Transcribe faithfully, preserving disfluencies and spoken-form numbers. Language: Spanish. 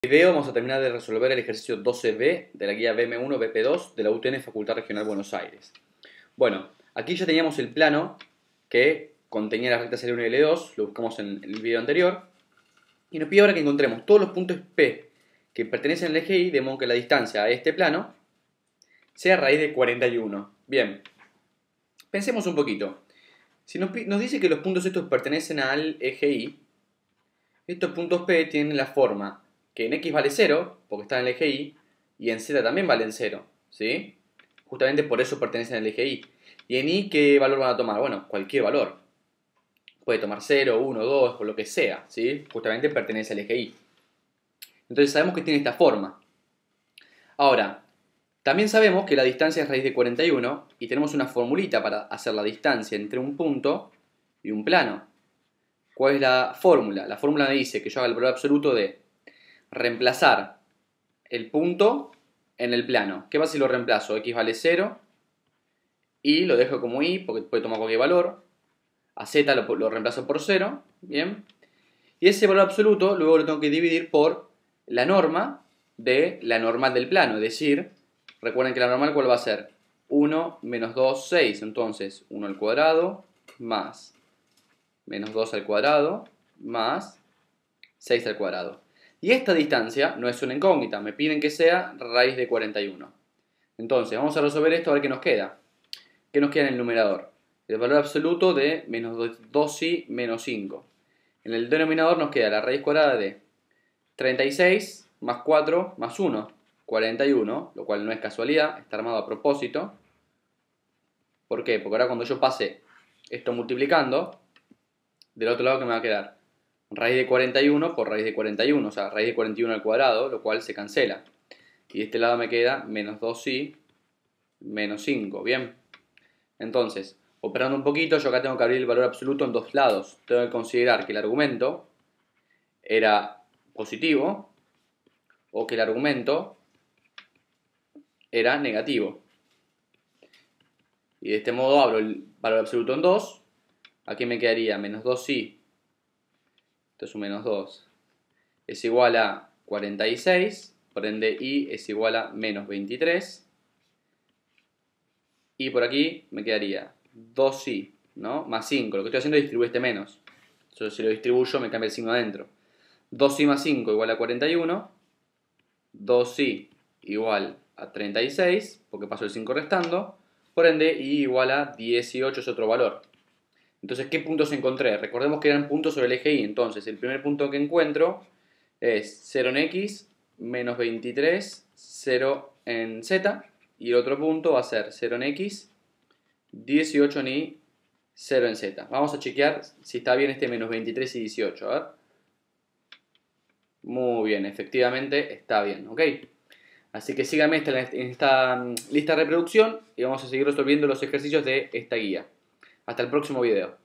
En este video vamos a terminar de resolver el ejercicio doce B de la guía B M uno B P dos de la U T N Facultad Regional Buenos Aires. Bueno, aquí ya teníamos el plano que contenía las rectas L uno y L dos, lo buscamos en el video anterior, y nos pide ahora que encontremos todos los puntos P que pertenecen al eje Y, de modo que la distancia a este plano sea raíz de cuarenta y uno. Bien, pensemos un poquito. Si nos, nos dice que los puntos estos pertenecen al eje Y, estos puntos P tienen la forma que en X vale cero, porque está en el eje Y, y en Z también valen cero, ¿sí? Justamente por eso pertenecen al eje Y. ¿Y en Y qué valor van a tomar? Bueno, cualquier valor. Puede tomar cero, uno, dos, o lo que sea, ¿sí? Justamente pertenece al eje Y. Entonces sabemos que tiene esta forma. Ahora, también sabemos que la distancia es raíz de cuarenta y uno, y tenemos una formulita para hacer la distancia entre un punto y un plano. ¿Cuál es la fórmula? La fórmula me dice que yo haga el valor absoluto de reemplazar el punto en el plano. ¿Qué pasa si lo reemplazo? X vale cero y lo dejo como Y porque puede tomar cualquier valor. A Z lo, lo reemplazo por cero, ¿bien? Y ese valor absoluto luego lo tengo que dividir por la norma de la normal del plano. Es decir, recuerden que la normal ¿cuál va a ser? uno menos dos, seis. Entonces uno al cuadrado más menos dos al cuadrado más seis al cuadrado. Y esta distancia no es una incógnita, me piden que sea raíz de cuarenta y uno. Entonces, vamos a resolver esto a ver qué nos queda. ¿Qué nos queda en el numerador? El valor absoluto de menos dos y menos cinco. En el denominador nos queda la raíz cuadrada de treinta y seis más cuatro más uno, cuarenta y uno, lo cual no es casualidad, está armado a propósito. ¿Por qué? Porque ahora cuando yo pase esto multiplicando, del otro lado, ¿qué me va a quedar? Raíz de cuarenta y uno por raíz de cuarenta y uno, o sea, raíz de cuarenta y uno al cuadrado, lo cual se cancela. Y de este lado me queda menos dos y menos cinco, ¿bien? Entonces, operando un poquito, yo acá tengo que abrir el valor absoluto en dos lados. Tengo que considerar que el argumento era positivo o que el argumento era negativo. Y de este modo abro el valor absoluto en dos. Aquí me quedaría menos dos y, esto es un menos dos, es igual a cuarenta y seis, por ende y es igual a menos veintitrés. Y por aquí me quedaría dos y, ¿no? Más cinco. Lo que estoy haciendo es distribuir este menos. Entonces, si lo distribuyo me cambia el signo adentro. dos y más cinco igual a cuarenta y uno. dos y igual a treinta y seis, porque paso el cinco restando. Por ende, y igual a dieciocho es otro valor. Entonces, ¿qué puntos encontré? Recordemos que eran puntos sobre el eje Y. Entonces, el primer punto que encuentro es cero en X, menos veintitrés, cero en Z. Y el otro punto va a ser cero en X, dieciocho en Y, cero en Z. Vamos a chequear si está bien este menos veintitrés y dieciocho. A ver. Muy bien, efectivamente está bien, ¿ok? Así que síganme en esta, en esta lista de reproducción y vamos a seguir resolviendo los ejercicios de esta guía. Hasta el próximo video.